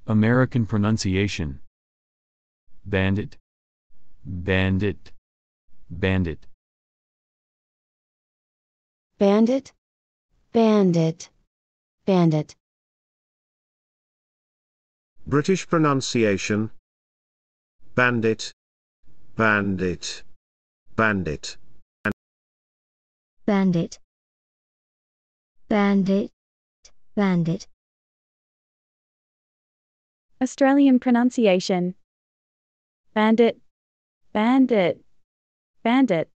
American pronunciation. Bandit, bandit, bandit. Bandit, bandit, bandit. British pronunciation. Bandit, bandit, bandit. Bandit, bandit, bandit. Australian pronunciation. Bandit, bandit, bandit.